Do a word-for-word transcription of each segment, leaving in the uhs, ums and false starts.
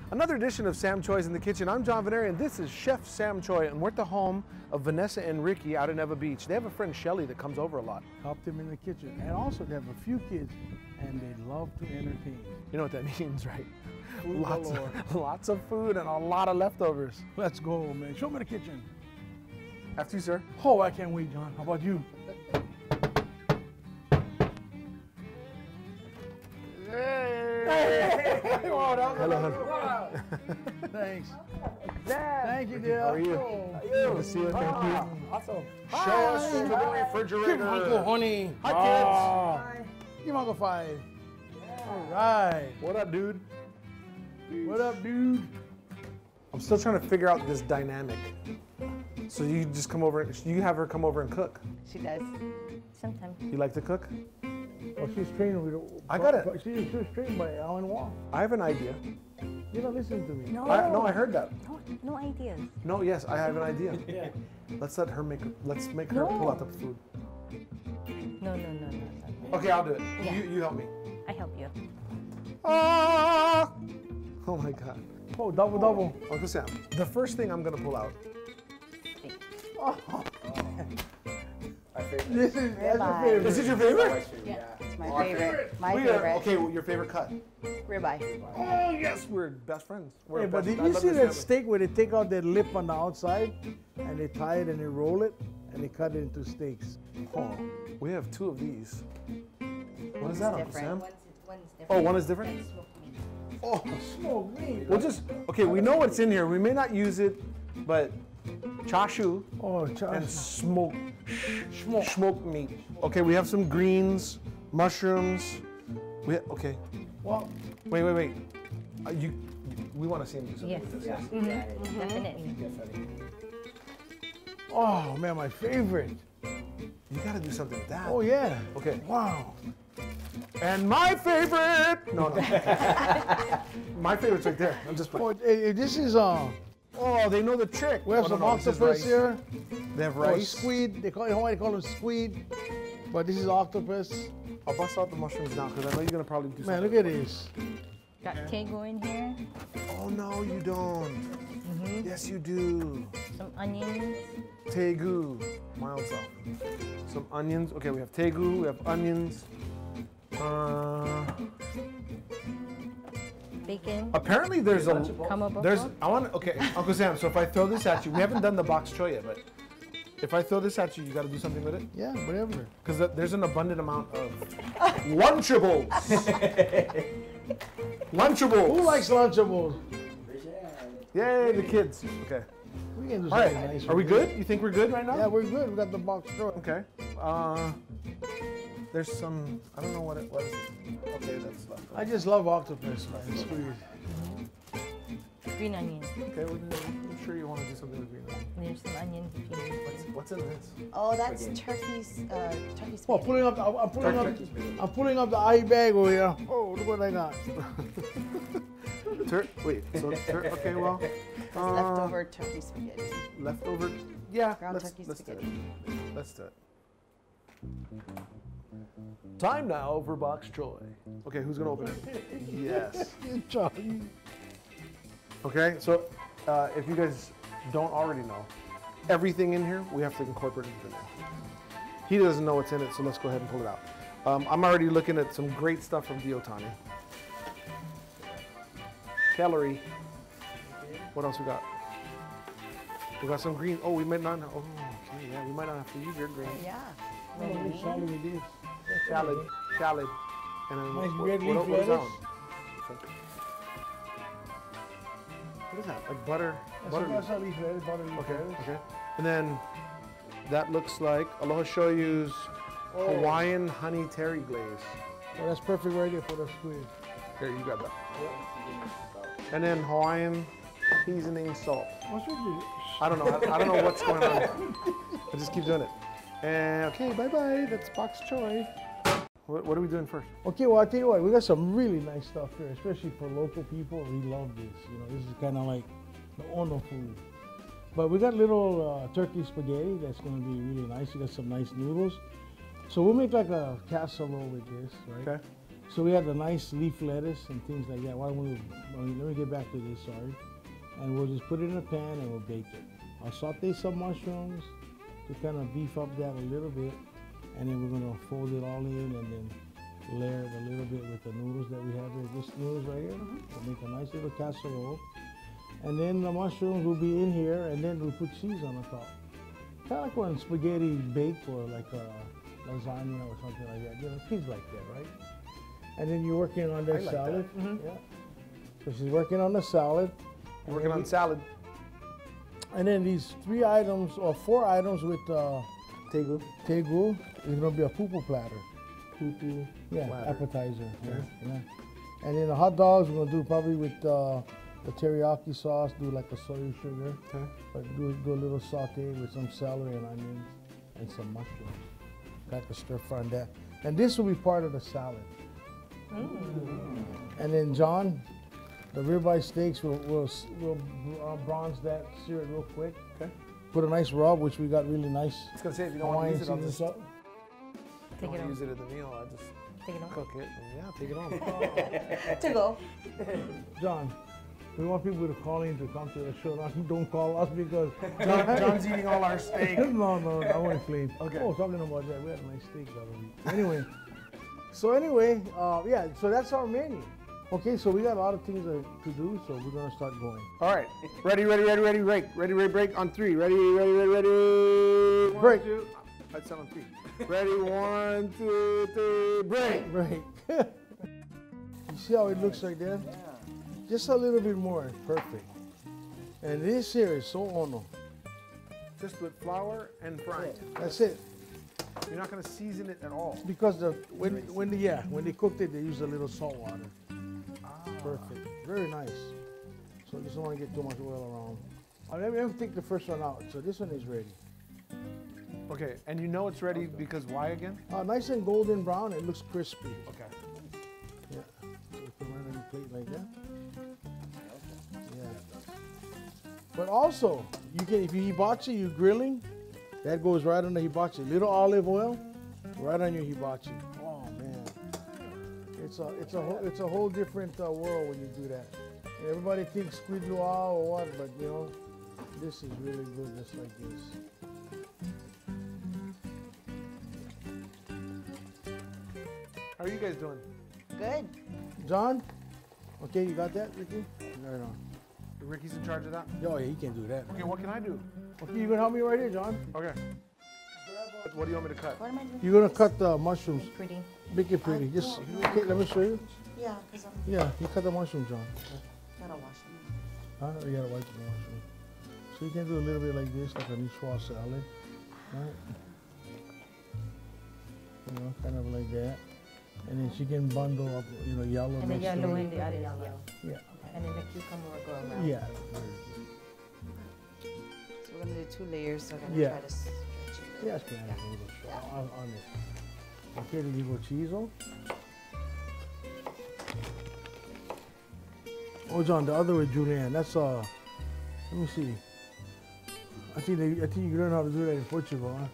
Another edition of Sam Choy's in the Kitchen. I'm John Vanessa, and this is Chef Sam Choy, and we're at the home of Vanessa and Ricky out in Eva Beach. They have a friend, Shelly, that comes over a lot. Help them in the kitchen. And also they have a few kids, and they love to entertain. You know what that means, right? Food Lots galore. of, lots of food and a lot of leftovers. Let's go, man. Show me the kitchen. After you, sir. Oh, I can't wait, John. How about you? Hey! Hello, hello. Thanks. Dad. Thank you, dear. How are you? Oh, Good to see you. Thank Ah, you. awesome. Show us into the refrigerator. Give Uncle Honey. Hi, Ah. Give Uncle Five. All right. What up, dude? What up, dude? I'm still trying to figure out this dynamic. So you just come over, you have her come over and cook. She does. Sometimes. You like to cook? Oh, she's trained with. I got it. She's she's trained by Alan Wong. I have an idea. You don't listen to me. No. I, no, I heard that. No, no ideas. No, yes, I have an idea. Yeah. Let's let her make. Let's make her No. pull out the food. No, no, no, no, no. Okay, I'll do it. Yeah. You, you help me. I help you. Ah! Oh my God. Oh, double, double. Uncle Sam, the first thing I'm gonna pull out. Oh, My favorite. this is that's your Ribeye. favorite. Is it your favorite? Yeah, it's my Our favorite. My We are- favorite. okay, well, your favorite cut. Ribeye. Oh yes, we're best friends. We're Hey, but best, did I you love see this that family. steak where they take out that lip on the outside and they tie it and they roll it and they cut it into steaks? Oh, we have two of these. What is that, Uncle Sam? One's, one's different. Oh, one is different? That's smoked meat. Oh, Smoked meat. we'll just, okay, we know what's in here. We may not use it, but chashu Oh, and Charles. smoked, smoked, smoked meat. Okay, we have some greens, mushrooms. We, okay, Well, wait, wait, wait. Uh, you, we want to see him do something Yes. with this. Yeah. Mm-hmm. Yeah, yeah, Definitely. yeah. Definitely. oh man, my favorite. You got to do something with that. Oh yeah. Okay. Wow. And my favorite. No, no. My favorite's right there. I'm just. Oh, eh, eh, this is uh. Oh, they know the trick. We have Oh, no, some no, this is octopus rice. here. They have Oh, rice. squid. They call in Hawaii they call them squid, but this is octopus. I'll bust out the mushrooms now because I know you're gonna probably do Man, something. look at this. Got tego in here. Oh no, you don't. Mm-hmm. Yes, you do. Some onions. Tegu, mild salt. Some onions. Okay, we have tegu. We have onions. Uh, Bacon. apparently, there's a Kamaboko. there's. I want. Okay, Uncle Sam. So if I throw this at you, we haven't done the box choy yet, but if I throw this at you, you got to do something with it Yeah, whatever. because there's an abundant amount of Lunchables. Lunchables. Who likes Lunchables? Yay, the kids. Okay. We can do All right. something nice. Are we with good? You think we're good right now? it. Yeah, we're good. We got the box drawer. Okay. Uh, there's some. I don't know what it was. Okay, that's left. I just love octopus, man. Squid. Green onion. Okay, well, I'm sure you want to do something with green onion. There's some onions if you need. What's, what's in this? Oh, that's turkey's, uh, turkey's Well, spaghetti. pulling up. The, I'm pulling up. Turkey's bigger. I'm pulling up the eye bag over here. Oh, look what I got. Tur- wait. So tur- okay, well. It's uh, leftover turkey spaghetti. Leftover. Yeah. Ground let's, turkey let's do it. spaghetti. Let's do it. Time now for box choy. Okay, who's gonna open it? Yes. Charlie. Okay, so uh, if you guys don't already know, everything in here we have to incorporate into the meal. He doesn't know what's in it, so let's go ahead and pull it out. Um, I'm already looking at some great stuff from Diotani. Celery. What else we got? We got some green. Oh, we might not. Oh, okay, yeah, we might not have to use your green. Yeah. Oh, this salad with this. Salad, salad, and then Nice what, red what, leaf what is that lettuce. one? What is that? Like butter? That's butter a- leaf. that's a leaf lettuce, butter leaf Okay, lettuce. okay. And then that looks like Aloha Shoyu's Oh. Hawaiian honey terry glaze. Oh, that's perfect right there for the squid. Here, you got that. And then Hawaiian seasoning salt. What's with you? I don't know. I, I don't know what's going on. I just keep doing it. And okay, bye bye. That's box choy. What, what are we doing first? Okay, well, I'll tell you what, we got some really nice stuff here, especially for local people. We love this. You know, this is kind of like the Ono food. But we got little uh, turkey spaghetti that's going to be really nice. We got some nice noodles. So we'll make like a casserole with this, right? Okay. So we had the nice leaf lettuce and things like that. Why don't we, let me let me get back to this, sorry. And we'll just put it in a pan and we'll bake it. I'll saute some mushrooms to kind of beef up that a little bit. And then we're gonna fold it all in and then layer it a little bit with the noodles that we have here. This noodles right here. We'll make a nice little casserole. And then the mushrooms will be in here and then we'll put cheese on the top. Kind of like when spaghetti baked or like a lasagna or something like that. You know, things like that, right? And then you're working on that like salad. that. Mm-hmm. Yeah. So she's working on the salad. Working on salad. And then these three items or four items with uh, Tegu. tegu is gonna be a pupu platter. Pupu. Yeah, platter. appetizer. Yeah. yeah. And then the hot dogs we're gonna do probably with uh, the teriyaki sauce. Do like a soy sugar. Okay. But do do a little saute with some celery and onions and some mushrooms. Got to stir fry on that. And this will be part of the salad. Mm. And then John, the ribeye steaks, we'll, we'll, we'll uh, bronze that, sear it real quick. Okay. Put a nice rub, which we got really nice. I was gonna say if you don't Hawaiian want to use it, I'll season just salt. I Take don't it use on. it in the meal. I just Take it on. cook it and yeah, take it on. To go. John, we want people to call in to come to the show. Not, don't call us because John, John's eating all our steak. no, no, I won't explain. Okay. Oh, talking about that, we had a nice steak the other week. Anyway, so anyway, uh, yeah, so that's our menu. Okay, so we got a lot of things to, to do, so we're gonna start going. All right. Ready, ready, ready, ready, break. Ready, ready, break on three. Ready, ready, ready, ready. One, Break. two. I'd sound on three. Ready, one, two, three, break. Right. You see how it looks like that? Just a little bit more, perfect. And this here is so ono. Just with flour and frying. That's it. You're not gonna season it at all. Because the when when the, yeah when they cooked it, they used a little salt water. Perfect. Very nice. So just don't want to get too much oil around. I'll never take the first one out. So this one is ready. Okay, and you know it's ready because why again? Uh, nice and golden brown. It looks crispy. Okay. Yeah. So we put it right on the plate like that. Yeah. But also, you can if you hibachi, you grilling, that goes right on the hibachi. Little olive oil, right on your hibachi. Oh man, it's a it's a whole, it's a whole different uh, world when you do that. And everybody thinks squid luau or what, but you know, this is really good just like this. How are you guys doing? Good. John, okay, you got that, Ricky? Right on. Ricky's in charge of that? Oh yeah, he can do that. Okay, what can I do? Okay, you gonna help me right here, John? Okay. What do you want me to cut? What am I doing? You're gonna cut the mushrooms. Pretty. Make it pretty. Just okay, let me show you. Yeah, because I'm Yeah, you cut the mushrooms, John. gotta wash them. Huh? You gotta wipe the mushroom. So you can do a little bit like this, like a niçoise salad. Right? You know, kind of like that. And then she can bundle up, you know, yellow And the next to yellow it. and the other yellow. Yeah. And then the cucumber will go around. Yeah. So we're gonna do two layers. So I'm gonna Yeah. try to stretch it. Yeah, it's fine. A little short on, on it. Okay, the little cheese on. Oh, John, the other way, Julianne. That's uh. Let me see. I think they, I think you learn how to do that in Portugal, huh?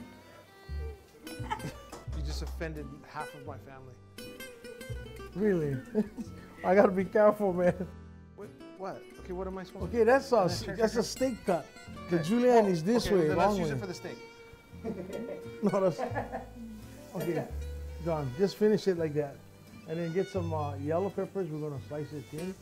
You just offended half of my family. Really? I gotta be careful, man. What? What? Okay, what am I supposed to Okay, that's a Sure, that's sure, a steak cut. The Okay. Julianne Oh, is this okay, way, then long let's use way. it for the steak. No, that's okay. John, just finish it like that, and then get some uh, yellow peppers. We're gonna slice it thin.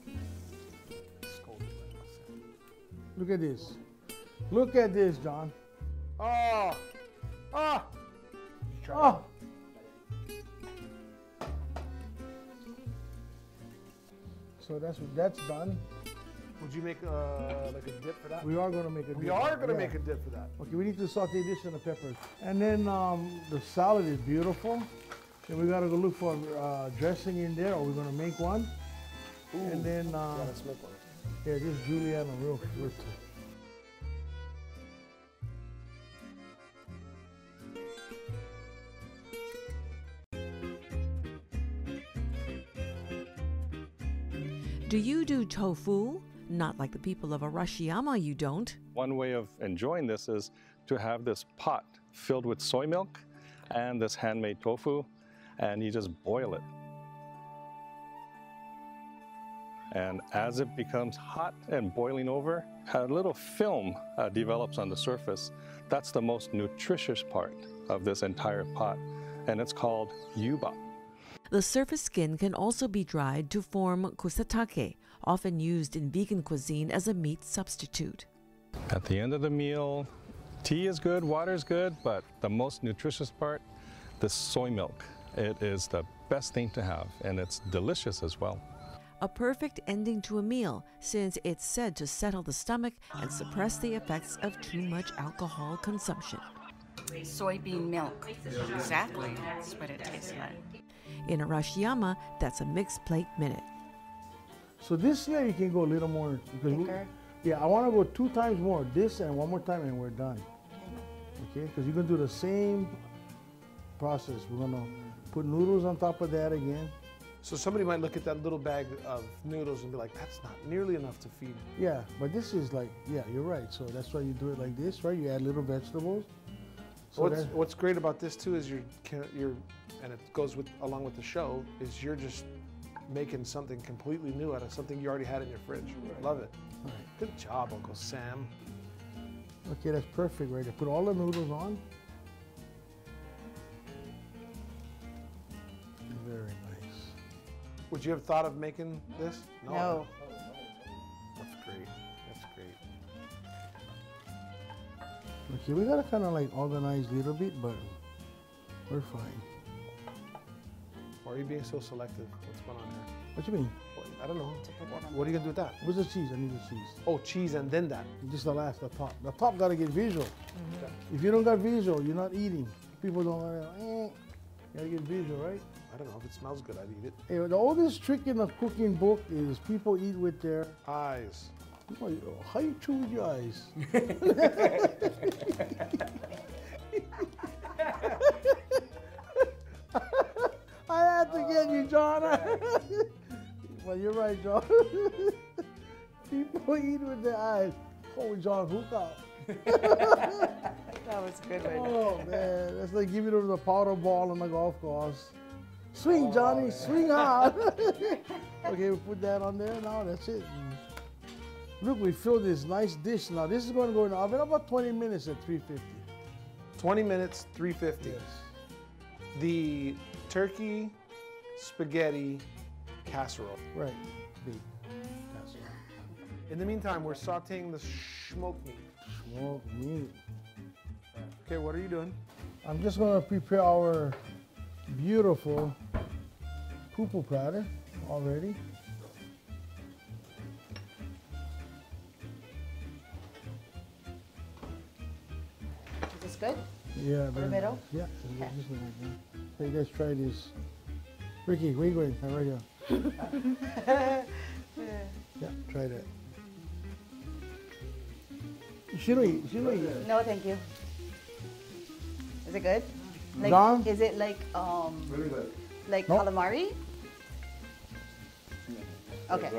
Look at this. Look at this, John. Oh! Ah! Oh. So that's that's done. Would you make uh, like a dip for that? We are gonna make a. We dip. are gonna Yeah. make a dip for that. Okay, we need to saute this and the peppers. And then um, the salad is beautiful. Then we gotta go look for uh, dressing in there, or we're gonna make one. Ooh. And then, uh, Yeah, let's make one. yeah, this Juliana real quick. Do you do tofu? Not like the people of Arashiyama, you don't. One way of enjoying this is to have this pot filled with soy milk and this handmade tofu, and you just boil it. And as it becomes hot and boiling over, a little film uh, develops on the surface. That's the most nutritious part of this entire pot, and it's called yuba. The surface skin can also be dried to form kusatake, often used in vegan cuisine as a meat substitute. At the end of the meal, tea is good, water is good, but the most nutritious part, the soy milk. It is the best thing to have, and it's delicious as well. A perfect ending to a meal, since it's said to settle the stomach and suppress the effects of too much alcohol consumption. Soybean milk. Exactly. That's what it tastes like. In Arashiyama, that's a mixed plate minute. So this year you can go a little more. Because we, yeah, I want to go two times more. This and one more time and we're done. Okay, because you're going to do the same process. We're going to put noodles on top of that again. So somebody might look at that little bag of noodles and be like, that's not nearly enough to feed. Yeah, but this is like, yeah, you're right. So that's why you do it like this, right? You add little vegetables. So what's, what's great about this too is you're, you're, and it goes with along with the show, is you're just making something completely new out of something you already had in your fridge. Love it. Right. Good job, Uncle Sam. Okay, that's perfect, right? I put all the noodles on. Very nice. Would you have thought of making this? No. no. That's great. That's great. Okay, we gotta kind of like organize a little bit, but we're fine. Why are you being so selective? What's going on here? What you mean? I don't know. What are you gonna do with that? Where's the cheese? I need the cheese. Oh, cheese and then that. Just the last, the top. The top gotta get visual. Mm-hmm. If you don't got visual, you're not eating. People don't, uh, eh. You gotta get visual, right? I don't know. If it smells good, I'd eat it. Hey, the oldest trick in the cooking book is people eat with their eyes. How you chew with your eyes? I had to get you, John. Well, you're right, John. People eat with their eyes. Oh, John, hook up. That was good right Oh, man. That's like giving them the powder ball on the golf course. Swing, Johnny, oh, swing hard. Okay, we put that on there now. That's it. Look, we filled this nice dish now. This is going to go in the oven about twenty minutes at three fifty. twenty minutes, three fifty. Yes. The turkey spaghetti casserole. Right. Big casserole. In the meantime, we're sauteing the smoked meat. Smoked meat. Okay, what are you doing? I'm just going to prepare our beautiful poo-poo platter already. Is this good? Yeah. For the middle? Yeah. Okay. Hey, let's try this. Ricky, where you going? I'm right here. Yeah, try that. She don't eat. She don't eat. No, thank you. Is it good? Like, Don? is it like um, Really good. like Nope. calamari? Okay.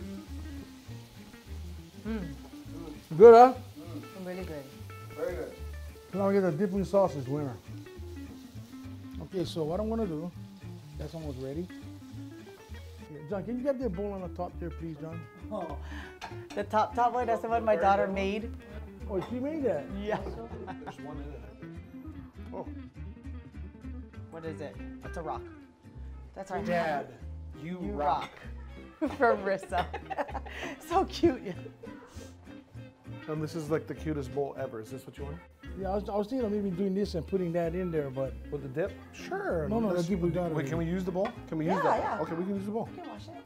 Good, huh? Really good. Very good. Now we get the dipping sauces, winner. Okay, so what I'm gonna do, that's almost ready. Yeah, John, can you get the bowl on the top there, please, John? Oh, the top top one. That's the one my daughter made. Oh, she made that? Yeah. There's one in it. Oh. What is it? It's a rock. That's our Dad, you, You rock. rock. From Rissa. So cute. And this is like the cutest bowl ever. Is this what you want? Yeah, I was, I was thinking of maybe doing this and putting that in there, but With the dip? Sure. no, no, Let's- that's people got it. Wait, can we use the bowl? Can we use Yeah, that? yeah. Okay, we can use the bowl. You can wash it.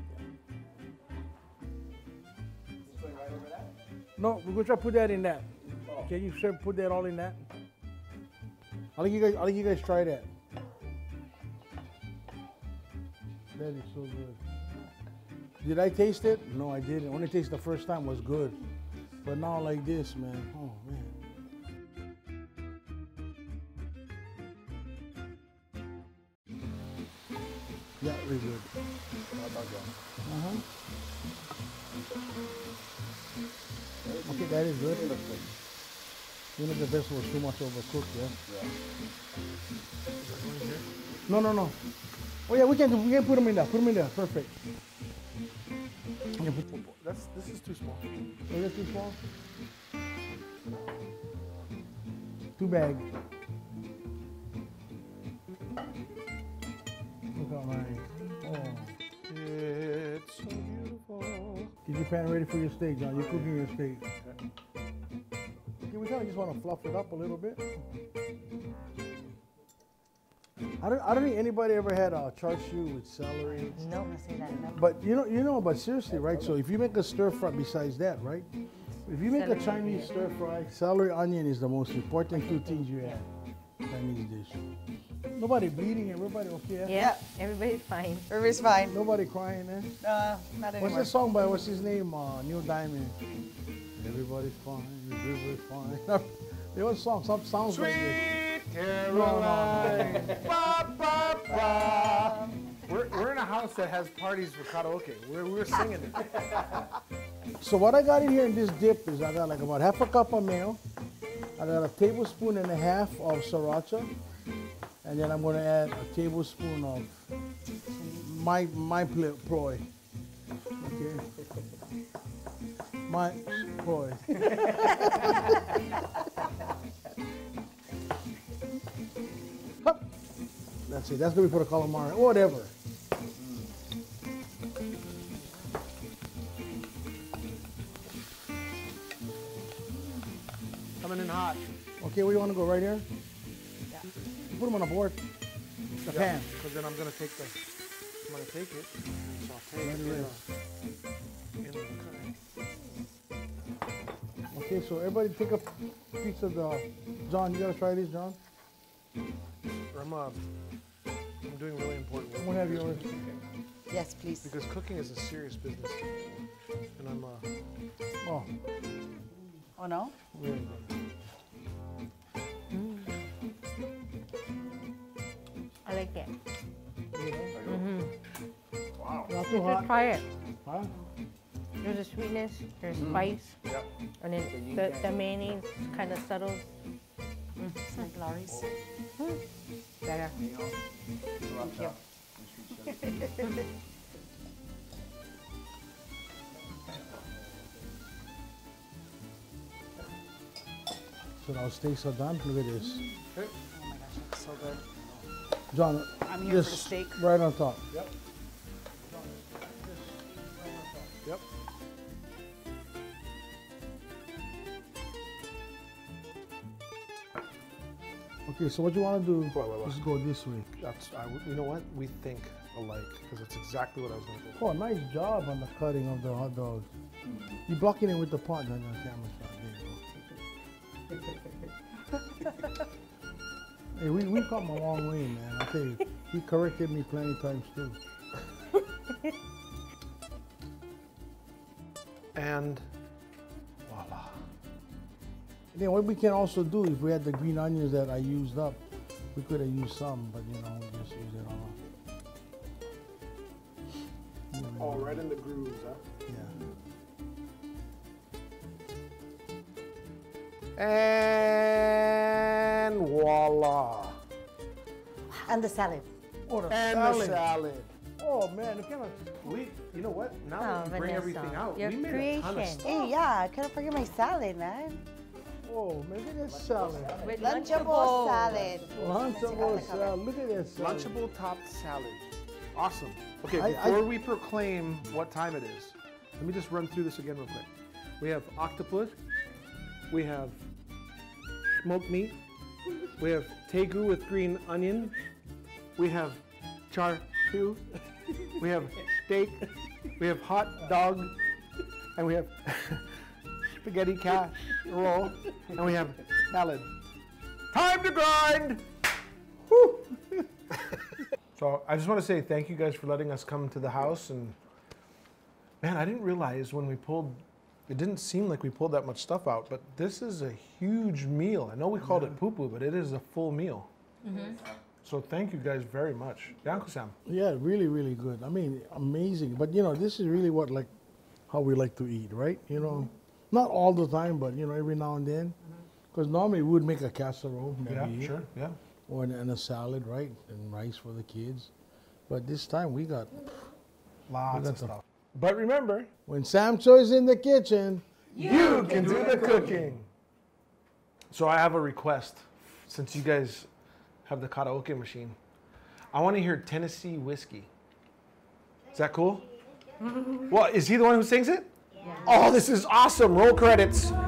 No, we're gonna try to put that in that. Can you sure put that all in that? I'll let you guys. I'll let you guys try that. That is so good. Did I taste it? No, I didn't. Only taste the first time was good, but now like this, man. Oh man. Yeah, really good. Uh-huh. Okay, that is good. Even if the vegetable is too much overcooked, yeah? No, no, no. Oh yeah, we can we can put them in there. Put them in there. Perfect. That's, this is too small. Is that too small? Two bag. Look how nice. Oh. It's so beautiful. Get your pan ready for your steak, John. You're cooking your steak. Okay, we kind of just want to fluff it up a little bit. I don't, I don't think anybody ever had a char siu with celery. No, I say that. No. But you know, you know, but seriously, right? So if you make a stir fry, besides that, right? If you make a Chinese stir fry, celery, onion is the most important two things you add. Chinese dish. Nobody bleeding, everybody okay? Yeah, everybody's fine. Everybody's fine. Nobody crying, eh? Uh, not anymore. What's the song by, what's his name? Uh, Neil Diamond. Everybody's fine, everybody's fine. There was a song, some sounds like this. Caroline. Ba, ba, ba. We're, we're in a house that has parties for karaoke. We're, we're singing it. So what I got in here in this dip is I got like about half a cup of mayo. I got a tablespoon and a half of sriracha. And then I'm going to add a tablespoon of my, my ploy. Okay. My ploy. That's it. That's going to be for the calamari. Whatever. Coming in hot. Okay, where do you want to go? Right here? Yeah. You put them on a board. The Yeah, pan. because then I'm going to take the, I'm going to take it and saute Let it it in, rest. a, in the curry. Okay, so everybody take a piece of the. John, you got to try this, John. I'm, uh, I'm doing really important work. I'm going to have yours. Yes, please. Because cooking is a serious business. And I'm, uh, Oh, Oh, no? very good. I like it. Not too You should hot. try it. Huh? There's a sweetness, there's spice, yep. and then the, the mayonnaise kind of settles. It's like Laurie's. Better. Thank you. So our steaks are done. Look at this. Okay. Oh my gosh, that's so good. John, I'm here for the just steak. right on top. Yep. Yep. Okay, so what you want to do Wait, wait, wait. is go this way. That's, I, you know what? We think alike because it's exactly what I was going to do. Oh, nice job on the cutting of the hot dog. You're blocking it with the pot on the camera shot. There you go. Hey, we, we come a long way, man. I tell you, he corrected me plenty times too. And voila. And then what we can also do, if we had the green onions that I used up, we could have used some, but you know, we just use it all. Oh, right in the grooves, huh? Yeah. And voila. And the salad. Oh, the And salad. the salad. Oh man, look at We, you know what? Now Oh, that we bring Vanessa, everything out, your we made a ton of creation. stuff. Hey, yeah, I couldn't forget my salad, man. Oh, man, look at that salad. With Lunchable salad. Lunchable salad. Look at that salad. Lunchable topped salad. Awesome. Okay, I- before I- we proclaim what time it is, let me just run through this again real quick. We have octopus. We have smoked meat. We have tegu with green onion. We have char siu. We have steak. We have hot dog. And we have spaghetti casserole. And we have salad. Time to grind! Woo! So I just want to say thank you guys for letting us come to the house. And man, I didn't realize when we pulled, it didn't seem like we pulled that much stuff out, but this is a huge meal. I know we called it poo-poo, but it is a full meal. Mm-hmm. So thank you guys very much. Yeah, Uncle Sam. Yeah, really, really good. I mean, amazing. But you know, this is really what like how we like to eat, right? You know, not all the time, but you know, every now and then. Because normally we would make a casserole, maybe, Yeah, sure, yeah. or an, and a salad, right, and rice for the kids. But this time we got Lots got of the- stuff. But remember, when Sam Choy's in the kitchen, you can do the cooking. So I have a request. Since you guys have the karaoke machine, I want to hear Tennessee Whiskey. Is that cool? Well, is he the one who sings it? Yeah. Oh, this is awesome. Roll credits.